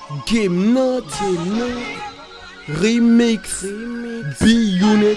Game Note, Remix, B-Unit,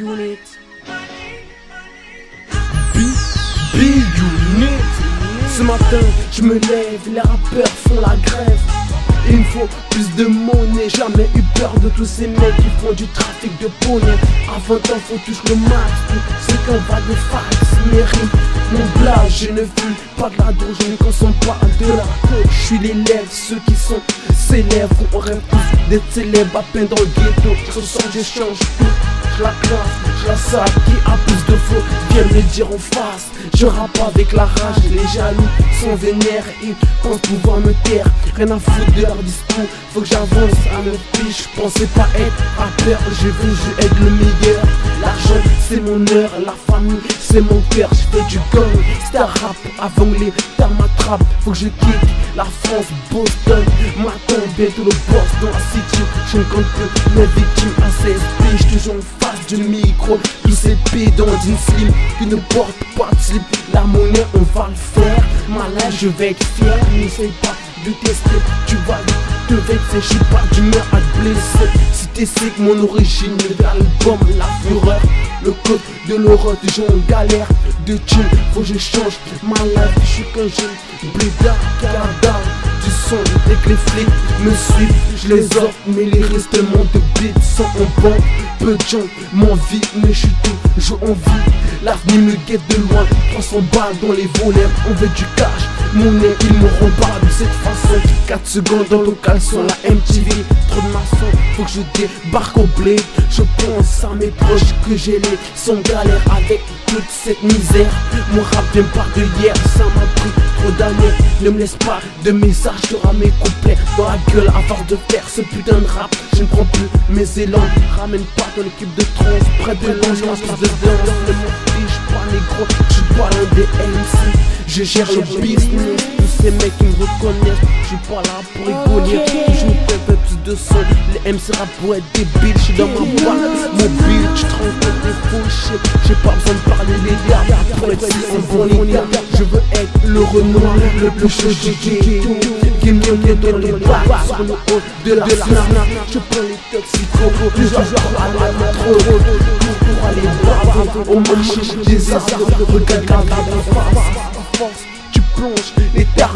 B-Unit. Ce matin, je me lève, les rappeurs font la grève. Il me faut plus de monnaie, jamais eu peur de tous ces mecs qui font du trafic de poney. À 20 ans, faut toucher le max, c'est qu'on va de fax, mes rimes, mon blague. Je ne fume pas de la drogue, je ne consomme pas de la coke. Je suis l'élève, ceux qui sont célèbres, on rêve tous d'être célèbres à peine dans le ghetto. Je sens que je change tout, je la classe, je la sape. Qui a plus de flow, viens me le dire en face. Je rappe avec la rage, les jaloux sont vénères. Ils pensent pouvoir me taire, rien à foutre de leur discours. Faut que j'avance à me fiche, je pensais pas être rappeur. J'ai vu, je aide le meilleur. L'argent c'est mon heure, la famille c'est mon cœur. Je fais du gang, star rap avant les termes m'attrapent. Faut que je quitte la France, Boston, m'attend bientôt le boss dans la city. Je ne compte plus mes victimes à 16 piges, toujours en face du micro. Tous ces pieds dans une slim qui ne porte pas de slip. La monnaie on va le faire, malin je vais être fier. N'essaye pas de tester, tu vas te vexer. Je suis pas d'humeur à te blesser. Si t'es sick, mon origine de l'album, la fureur, le code de l'horreur, toujours en galère de thunes. Faut que je change ma life, je suis qu'un jeune blédard, cadavre du son. Dès que les flics me suivent, je les offre, mais les restes tellement de beats sont en banque. Peu de gens m'envient, mais je suis toujours en vie. L'avenir me guette de loin, 300 balles dans les volets, on veut du cash. Mon nez, ils m'auront pas de cette façon. 4 secondes dans le caleçon, la MTV, trop de maçons. Faut que je débarque au blé. Je pense à mes proches que j'ai les sans galère avec toute cette misère. Mon rap vient pas de hier, ça m'a pris trop d'années. Ne me laisse pas de messages, t'auras mes couplets dans la gueule à force de faire ce putain de rap. Je ne prends plus mes élans, ramène pas ton équipe de trans. Près de l'ambiance, de danse, ne m'en fiche pas négro. Je suis pas l'un des MC, je gère le business. Tous ces mecs qui me reconnaissent, je suis pas là pour rigoler. Toujours un peu plus de son, les MC rap pour être débiles. Je suis dans ma boîte, mobile, tu te rends compte des bullshit. J'ai pas besoin de parler les gars, pour être si en bon état. Je veux être le Renoir, le plus chaud du ghetto. Guignonné dans les bacs, sur le haut de la Fnac. Je prends les toxicos, toujours à la métro. Pour aller voir au marché des arts. Regarde la vie en face, à force tu plonges les terres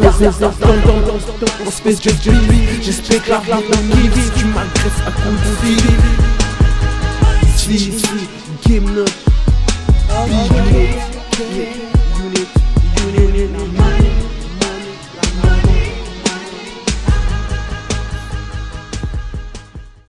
dans space de vie. J'espère que la vie qui vit, tu m'agresses à coups de fil.